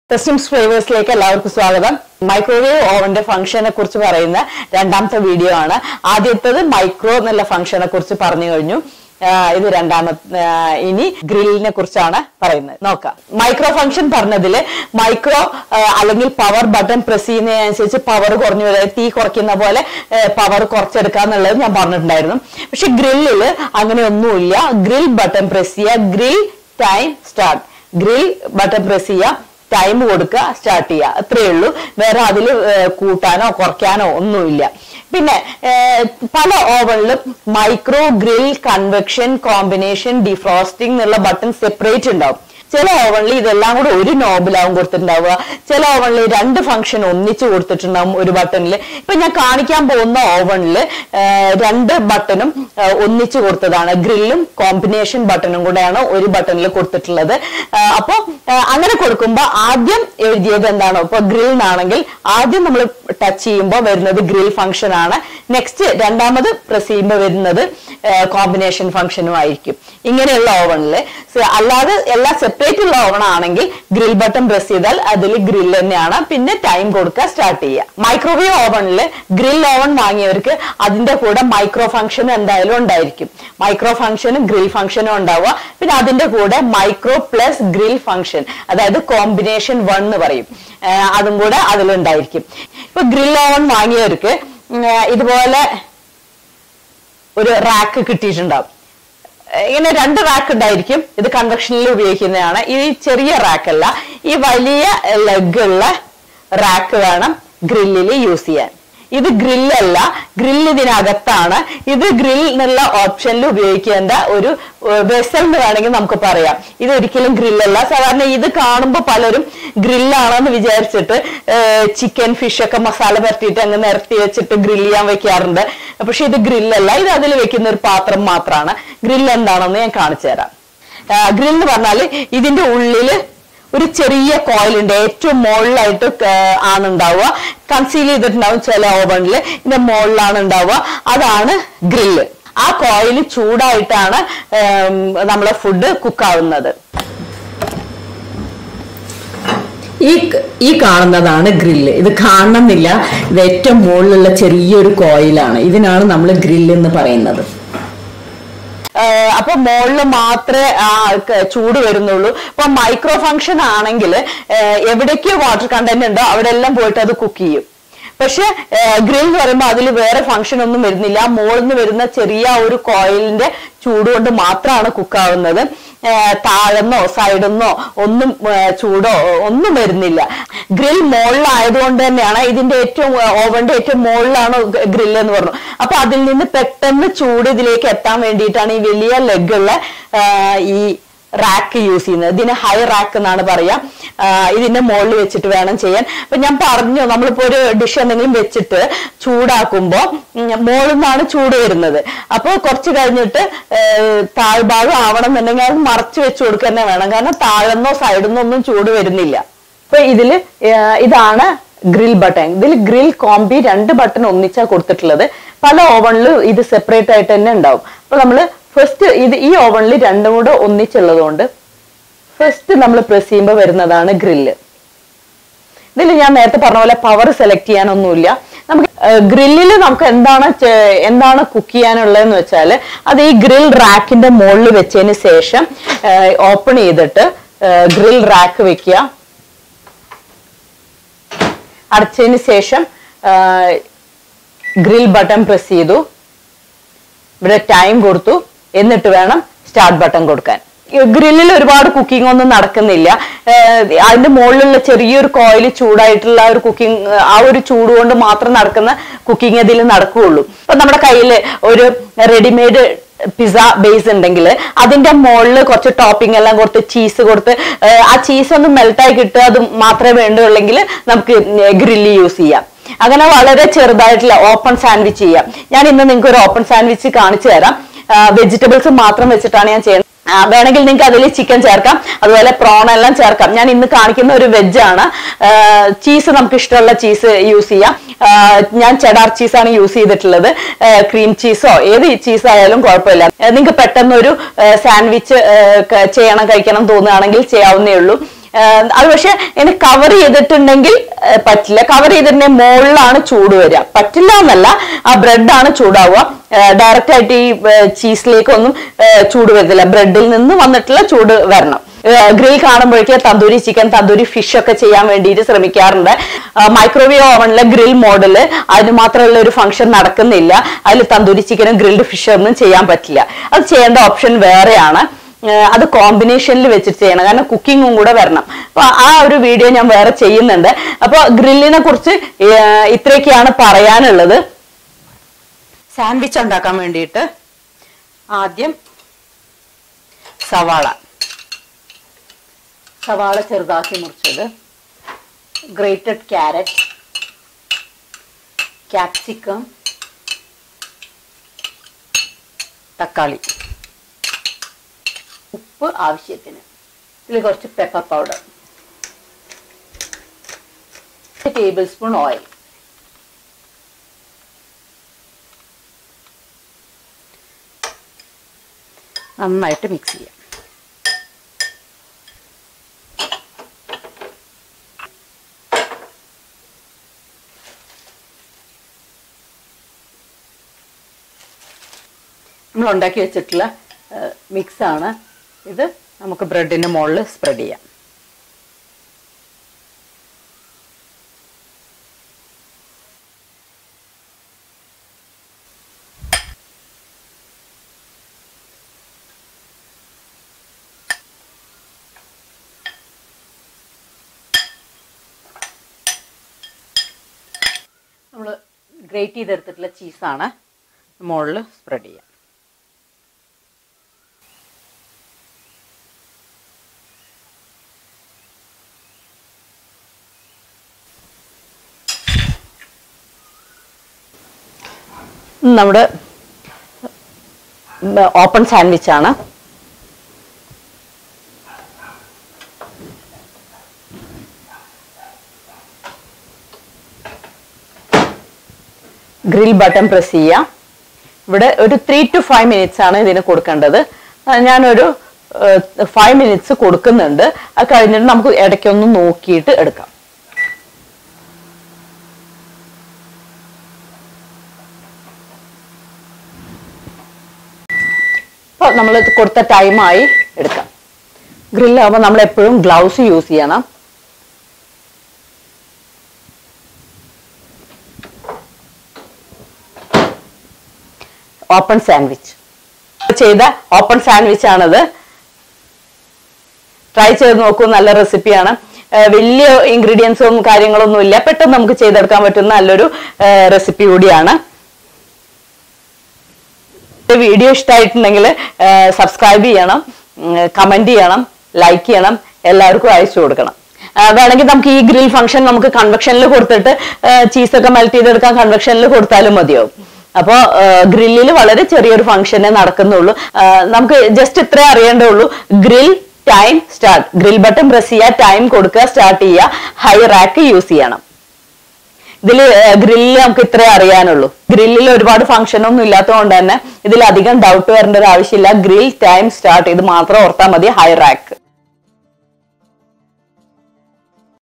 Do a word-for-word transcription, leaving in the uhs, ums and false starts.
Testim's Flavors like എല്ലാവർക്കും സ്വാഗതം. Microwave ഓവന്റെ ഫംഗ്ഷനെ കുറിച്ച് പറയുന്ന രണ്ടാമത്തെ വീഡിയോ ആണ്. ആദ്യത്തേത് മൈക്രോ എന്നുള്ള ഫംഗ്ഷനെ കുറിച്ച് പറഞ്ഞു കഴിഞ്ഞു. ഇത് രണ്ടാമത്തെ ഇനി ഗ്രില്ലിനെ കുറിച്ചാണ് പറയുന്നത്. നോക്കാം. മൈക്രോ ഫംഗ്ഷൻ പറഞ്ഞതില് മൈക്രോ അല്ലെങ്കിൽ പവർ ബട്ടൺ പ്രസ് ചെയ്യുന്നതിനനുസരിച്ച് പവർ കുറഞ്ഞു വരാം, തീ കുറയ്ക്കുന്ന പോലെ പവർ കുറച്ചെടുക്കാന്നുള്ളത് ഞാൻ പറഞ്ഞിട്ടുണ്ടായിരുന്നു. പക്ഷെ ഗ്രില്ലില് അങ്ങനെയൊന്നുമില്ല. ഗ്രിൽ ബട്ടൺ പ്രസ് ചെയ്യുക, grill time start, grill button press ചെയ്യുക, ടൈം കൊടുക്കുക, സ്റ്റാർട്ട് ചെയ്യുക, അത്രയേ ഉള്ളൂ. വേറെ അതിൽ കൂട്ടാനോ കുറയ്ക്കാനോ ഒന്നുമില്ല. പിന്നെ പല ഓവനിലും micro grill convection combination defrosting എന്നുള്ള ബട്ടൺ സെപ്പറേറ്റ് ഉണ്ടാവും. ചില ഓവനിൽ ഇതെല്ലാം കൂടെ ഒരു നോബിലാവും കൊടുത്തിട്ടുണ്ടാവുക, ചില ഓവനിൽ രണ്ട് ഫംഗ്ഷൻ ഒന്നിച്ച് കൊടുത്തിട്ടുണ്ടാവും ഒരു ബട്ടണിൽ. ഇപ്പൊ ഞാൻ കാണിക്കാൻ പോകുന്ന ഓവനിൽ രണ്ട് ബട്ടണും ഒന്നിച്ച് കൊടുത്തതാണ്. ഗ്രില്ലും കോമ്പിനേഷൻ ബട്ടണും കൂടെയാണ് ഒരു ബട്ടണിൽ കൊടുത്തിട്ടുള്ളത്. അപ്പൊ അങ്ങനെ കൊടുക്കുമ്പോൾ ആദ്യം എഴുതിയത് എന്താണോ, ഇപ്പൊ ഗ്രിൽ ആദ്യം നമ്മൾ ടച്ച് ചെയ്യുമ്പോൾ വരുന്നത് ഗ്രിൽ ഫംഗ്ഷൻ ആണ്. നെക്സ്റ്റ് രണ്ടാമത് പ്രസ് ചെയ്യുമ്പോൾ വരുന്നത് കോമ്പിനേഷൻ ഫംഗ്ഷനും ആയിരിക്കും. ഇങ്ങനെയുള്ള ഓവനിൽ. അല്ലാതെ എല്ലാ സെപ്പറേറ്റ് ഉള്ള ഓവൺ ആണെങ്കിൽ ഗ്രിൽ ബട്ടൺ പ്രസ് ചെയ്താൽ അതിൽ ഗ്രിൽ തന്നെയാണ്. പിന്നെ ടൈം കൊടുക്കുക, സ്റ്റാർട്ട് ചെയ്യുക. മൈക്രോവേവ് ഓവണിൽ ഗ്രിൽ ഓവൺ വാങ്ങിയവർക്ക് അതിന്റെ കൂടെ മൈക്രോ ഫംഗ്ഷൻ എന്തായാലും ഉണ്ടായിരിക്കും. മൈക്രോ ഫംഗ്ഷനും ഗ്രിൽ ഫംഗ്ഷനും ഉണ്ടാവുക. പിന്നെ അതിന്റെ കൂടെ മൈക്രോ പ്ലസ് ഗ്രിൽ ഫംഗ്ഷൻ, അതായത് കോമ്പിനേഷൻ വൺ എന്ന് പറയും, അതും കൂടെ അതിലുണ്ടായിരിക്കും. ഇപ്പൊ ഗ്രിൽ ഓവൺ വാങ്ങിയവർക്ക് ഇതുപോലെ ഒരു റാക്ക് കിട്ടിയിട്ടുണ്ടാവും. ഇങ്ങനെ രണ്ട് റാക്ക് ഉണ്ടായിരിക്കും. ഇത് കൺവെക്ഷനിൽ ഉപയോഗിക്കുന്നതാണ്. ഈ ചെറിയ റാക്കല്ല, ഈ വലിയ ലെഗുള്ള റാക്ക് വേണം ഗ്രില്ലിൽ യൂസ് ചെയ്യാൻ. ഇത് ഗ്രില്ലല്ല, ഗ്രിൽ ഇതിനകത്താണ്. ഇത് ഗ്രിൽ എന്നുള്ള ഓപ്ഷനിൽ ഉപയോഗിക്കേണ്ട ഒരു വെസൽ എന്ന് വേണമെങ്കിൽ നമുക്ക് പറയാം. ഇത് ഒരിക്കലും ഗ്രില്ലല്ല. സാധാരണ ഇത് കാണുമ്പോൾ പലരും ഗ്രില്ലാണെന്ന് വിചാരിച്ചിട്ട് ചിക്കൻ ഫിഷ് ഒക്കെ മസാല പരത്തിയിട്ട് അങ്ങ് നിരത്തി വെച്ചിട്ട് ഗ്രില്ല് ചെയ്യാൻ വെക്കാറുണ്ട്. പക്ഷെ ഇത് ഗ്രില്ലല്ല, ഇത് അതിൽ വെക്കുന്ന ഒരു പാത്രം മാത്രമാണ്. ഗ്രിൽ എന്താണെന്ന് ഞാൻ കാണിച്ചു തരാം. ഗ്രിൽ എന്ന് പറഞ്ഞാൽ ഇതിന്റെ ഉള്ളില് ഒരു ചെറിയ കോയിലുണ്ട്, ഏറ്റവും മുകളിലായിട്ട് ആണ് ഉണ്ടാവുക. കൺസീൽ ചെയ്തിട്ടുണ്ടാവും ചില ഓവണിൽ, ഇതിന്റെ മുകളിലാണ് ഉണ്ടാവുക. അതാണ് ഗ്രില്ല്. ആ കോയിൽ ചൂടായിട്ടാണ് നമ്മളെ ഫുഡ് കുക്കാവുന്നത്. ഈ ഈ കാണുന്നതാണ് ഗ്രില്ല്. ഇത് കാണണമെന്നില്ല, ഇത് ഏറ്റവും മുകളിലുള്ള ചെറിയൊരു കോയിലാണ്. ഇതിനാണ് നമ്മൾ ഗ്രില്ല് എന്ന് പറയുന്നത്. അപ്പൊ മുകളിൽ മാത്രമേ ചൂട് വരുന്നുള്ളൂ. ഇപ്പൊ മൈക്രോ ഫംഗ്ഷൻ ആണെങ്കിൽ എവിടേക്ക് വാട്ടർ കണ്ടന്റ് ഉണ്ടോ അവിടെ എല്ലാം പോയിട്ട് അത് കുക്ക് ചെയ്യും. പക്ഷെ ഗ്രിൽ എന്ന് പറയുമ്പോൾ അതിൽ വേറെ ഫംഗ്ഷൻ ഒന്നും വരുന്നില്ല. മുകളിൽ നിന്ന് വരുന്ന ചെറിയ ഒരു കോയിലിന്റെ ചൂട് കൊണ്ട് മാത്രമാണ് കുക്കാവുന്നത്. താഴെന്നോ സൈഡെന്നോ ഒന്നും ചൂടോ ഒന്നും വരുന്നില്ല. ഗ്രിൽ മുകളിലായതുകൊണ്ട് തന്നെയാണ് ഇതിന്റെ ഏറ്റവും ഓവന്റെ ഏറ്റവും മുകളിലാണ് ഗ്രിൽ എന്ന് പറഞ്ഞു. അപ്പൊ അതിൽ നിന്ന് പെട്ടെന്ന് ചൂട് ഇതിലേക്ക് എത്താൻ വേണ്ടിയിട്ടാണ് ഈ വലിയ ലെഗുള്ള ഈ റാക്ക് യൂസ് ചെയ്യുന്നത്. ഇതിന് ഹൈ റാക്ക് എന്നാണ് പറയാ. ഇതിന്റെ മുകളിൽ വെച്ചിട്ട് വേണം ചെയ്യാൻ. അപ്പൊ ഞാൻ പറഞ്ഞു, നമ്മളിപ്പോ ഒരു ഡിഷ് എന്തെങ്കിലും വെച്ചിട്ട് ചൂടാക്കുമ്പോ മുകളിൽ നിന്നാണ് ചൂട് വരുന്നത്. അപ്പൊ കുറച്ച് കഴിഞ്ഞിട്ട് താഴ്ഭാഗം ആവണം എന്നുണ്ടെങ്കിൽ അത് മറച്ചു വെച്ച് കൊടുക്കുക തന്നെ വേണം. കാരണം താഴെന്നോ സൈഡിന്നോ ഒന്നും ചൂട് വരുന്നില്ല. അപ്പൊ ഇതില് ഇതാണ് ഗ്രിൽ ബട്ടൺ. ഇതിൽ ഗ്രിൽ കോംബി രണ്ട് ബട്ടൺ ഒന്നിച്ചാ കൊടുത്തിട്ടുള്ളത്. പല ഓവണിലും ഇത് സെപ്പറേറ്റ് ആയിട്ട് തന്നെ ഉണ്ടാവും. അപ്പൊ നമ്മള് ഫസ്റ്റ് ഇത് ഈ ഓവണിൽ രണ്ടും കൂടെ ഒന്നിച്ചുള്ളത് കൊണ്ട് ഫസ്റ്റ് നമ്മൾ പ്രസ് ചെയ്യുമ്പോൾ വരുന്നതാണ് ഗ്രില്ല്. ഇതിൽ ഞാൻ നേരത്തെ പറഞ്ഞ പോലെ പവർ സെലക്ട് ചെയ്യാനൊന്നുമില്ല. നമുക്ക് ഗ്രില്ലിൽ നമുക്ക് എന്താണ് എന്താണ് കുക്ക് ചെയ്യാനുള്ളതെന്ന് വെച്ചാൽ അത് ഈ ഗ്രിൽ റാക്കിന്റെ മുകളിൽ വെച്ചതിന് ശേഷം ഓപ്പൺ ചെയ്തിട്ട് ഗ്രിൽ റാക്ക് വെക്കുക. അടച്ചതിന് ശേഷം ഗ്രിൽ ബട്ടൺ പ്രസ് ചെയ്തു, ഇവിടെ ടൈം കൊടുത്തു, എന്നിട്ട് വേണം സ്റ്റാർട്ട് ബട്ടൺ കൊടുക്കാൻ. ഗ്രില്ലിൽ ഒരുപാട് കുക്കിംഗ് ഒന്നും നടക്കുന്നില്ല. അതിന്റെ മുകളിലുള്ള ചെറിയൊരു കോയിൽ ചൂടായിട്ടുള്ള ഒരു കുക്കിംഗ്, ആ ഒരു ചൂട് കൊണ്ട് മാത്രം നടക്കുന്ന കുക്കിംഗ് ഇതിൽ നടക്കുകയുള്ളൂ. ഇപ്പൊ നമ്മുടെ കയ്യിൽ ഒരു റെഡിമെയ്ഡ് പിസ്സ ബേസ് ഉണ്ടെങ്കിൽ അതിന്റെ മുകളിൽ കുറച്ച് ടോപ്പിംഗ് എല്ലാം കൊടുത്ത് ചീസ് കൊടുത്ത് ആ ചീസ് ഒന്ന് മെൽട്ടായി കിട്ടുക, അത് മാത്രമേ വേണ്ടുള്ളെങ്കിൽ നമുക്ക് ഗ്രില്ല് യൂസ് ചെയ്യാം. അങ്ങനെ വളരെ ചെറുതായിട്ടുള്ള ഓപ്പൺ സാൻഡ്വിച്ച് ചെയ്യാം. ഞാൻ ഇന്ന് നിങ്ങൾക്ക് ഒരു ഓപ്പൺ സാൻഡ്വിച്ച് കാണിച്ചു തരാം. വെജിറ്റബിൾസ് മാത്രം വെച്ചിട്ടാണ് ഞാൻ ചെയ്യുന്നത്. വേണമെങ്കിൽ നിങ്ങൾക്ക് അതിൽ ചിക്കൻ ചേർക്കാം, അതുപോലെ പ്രോൺ എല്ലാം ചേർക്കാം. ഞാൻ ഇന്ന് കാണിക്കുന്ന ഒരു വെജ് ആണ്. ചീസ് നമുക്ക് ഇഷ്ടമുള്ള ചീസ് യൂസ് ചെയ്യാം. ഞാൻ ചെഡാർ ചീസാണ് യൂസ് ചെയ്തിട്ടുള്ളത്. ക്രീം ചീസോ ഏത് ചീസ് ആയാലും കുഴപ്പമില്ല. നിങ്ങൾക്ക് പെട്ടെന്നൊരു സാൻഡ്വിച്ച് ചെയ്യണം കഴിക്കണം തോന്നുകയാണെങ്കിൽ ചെയ്യാവുന്നേ ഉള്ളൂ. അത് പക്ഷെ ഇനി കവർ ചെയ്തിട്ടുണ്ടെങ്കിൽ പറ്റില്ല. കവർ ചെയ്തിട്ടുണ്ടെങ്കിൽ മുകളിലാണ് ചൂട് വരിക. പറ്റില്ല എന്നല്ല, ആ ബ്രെഡാണ് ചൂടാവുക. ഡയറക്റ്റ് ആയിട്ട് ഈ ചീസിലേക്ക് ഒന്നും ചൂട് വരത്തില്ല. ബ്രെഡിൽ നിന്ന് വന്നിട്ടുള്ള ചൂട് വരണം. ഗ്രിൽ കാണുമ്പോഴേക്ക് തന്തൂരി ചിക്കൻ, തന്തൂരി ഫിഷ് ഒക്കെ ചെയ്യാൻ വേണ്ടിയിട്ട് ശ്രമിക്കാറുണ്ട്. മൈക്രോവേവ് ഓവനിലെ ഗ്രിൽ മോഡല് അതിന് മാത്രമുള്ള ഒരു ഫംഗ്ഷൻ നടക്കുന്നില്ല. അതിൽ തന്തൂരി ചിക്കനും ഗ്രിൽഡ് ഫിഷ് ഒന്നും ചെയ്യാൻ പറ്റില്ല. അത് ചെയ്യേണ്ട ഓപ്ഷൻ വേറെയാണ്. അത് കോമ്പിനേഷനിൽ വെച്ചിട്ട് ചെയ്യണം, കാരണം കുക്കിങ്ങും കൂടെ വരണം. അപ്പൊ ആ ഒരു വീഡിയോ ഞാൻ വേറെ ചെയ്യുന്നുണ്ട്. അപ്പൊ ഗ്രില്ലിനെ കുറിച്ച് ഇത്രയൊക്കെയാണ് പറയാനുള്ളത്. സാൻഡ്വിച്ച് ഉണ്ടാക്കാൻ വേണ്ടിയിട്ട് ആദ്യം സവാള സവാള ചെറുതാക്കി മുറിച്ചത്, ഗ്രേറ്റഡ് ക്യാരറ്റ്, ക്യാപ്സിക്കം, തക്കാളി, ഉപ്പ് ആവശ്യത്തിന്, ഇതിൽ കുറച്ച് pepper powder, tablespoon oil. നന്നായിട്ട് മിക്സ് ചെയ്യാം. നമ്മൾ ഉണ്ടാക്കി വെച്ചിട്ടുള്ള മിക്സ് ആണ് ഇത്. നമുക്ക് ബ്രെഡിന്റെ മുകളിൽ സ്പ്രെഡ് ചെയ്യാം. നമ്മൾ ഗ്രേറ്റ് ചെയ്തെടുത്തിട്ടുള്ള ചീസാണ് മുകളിൽ സ്പ്രെഡ് ചെയ്യാം. നമ്മുടെ ഓപ്പൺ സാൻഡ്വിച്ച് ആണ്. ഗ്രിൽ ബട്ടൺ പ്രസ് ചെയ്യാം. ഇവിടെ ഒരു ത്രീ ടു ഫൈവ് മിനിറ്റ്സ് ആണ് ഇതിന് കൊടുക്കേണ്ടത്. ഞാനൊരു ഫൈവ് മിനിറ്റ്സ് കൊടുക്കുന്നുണ്ട്. അത് കഴിഞ്ഞിട്ട് നമുക്ക് ഇടയ്ക്കൊന്ന് നോക്കിയിട്ട് എടുക്കാം. അപ്പോൾ നമ്മൾ കൊടുത്ത ടൈമായി എടുക്കാം. ഗ്രില്ലാകുമ്പോൾ നമ്മൾ എപ്പോഴും ഗ്ലൗസ് യൂസ് ചെയ്യണം. ഓപ്പൺ സാൻഡ്വിച്ച് ചെയ്ത ഓപ്പൺ സാൻഡ്വിച്ച് ആണത്. ട്രൈ ചെയ്ത് നോക്കൂ, നല്ല റെസിപ്പിയാണ്. വലിയ ഇൻഗ്രീഡിയൻസും കാര്യങ്ങളൊന്നും ഇല്ല, പെട്ടെന്ന് നമുക്ക് ചെയ്തെടുക്കാൻ പറ്റുന്ന നല്ലൊരു റെസിപ്പി കൂടിയാണ്. വീഡിയോ ഇഷ്ടമായിട്ടുണ്ടെങ്കിൽ സബ്സ്ക്രൈബ് ചെയ്യണം, കമന്റ് ചെയ്യണം, ലൈക്ക് ചെയ്യണം, എല്ലാവർക്കും അയച്ചു കൊടുക്കണം. വേണമെങ്കിൽ നമുക്ക് ഈ ഗ്രിൽ ഫംഗ്ഷൻ നമുക്ക് കൺവെക്ഷനിൽ കൊടുത്തിട്ട് ചീസൊക്കെ മെൽറ്റ് ചെയ്തെടുക്കാൻ കൺവെക്ഷനിൽ കൊടുത്താലും മതിയാവും. അപ്പോൾ ഗ്രില്ലിൽ വളരെ ചെറിയൊരു ഫംഗ്ഷനെ നടക്കുന്നുള്ളൂ. നമുക്ക് ജസ്റ്റ് ഇത്രേ അറിയേണ്ടുള്ളൂ. Grill time start, grill button press ചെയ്യുക, ടൈം കൊടുക്കുക, സ്റ്റാർട്ട് ചെയ്യുക, ഹൈ റാക്ക് യൂസ് ചെയ്യണം. ഇതിൽ ഗ്രില്ലിൽ നമുക്ക് ഇത്രേ അറിയാനുള്ളൂ. ഗ്രില്ലിൽ ഒരുപാട് ഫംഗ്ഷൻ ഒന്നും ഇല്ലാത്തതുകൊണ്ട് തന്നെ ഇതിൽ അധികം ഡൗട്ട് വരേണ്ട ഒരു ആവശ്യമില്ല. ഗ്രിൽ ടൈം സ്റ്റാർട്ട്, ഇത് മാത്രം ഓർത്താൽ മതി, ഹൈ റാക്ക്.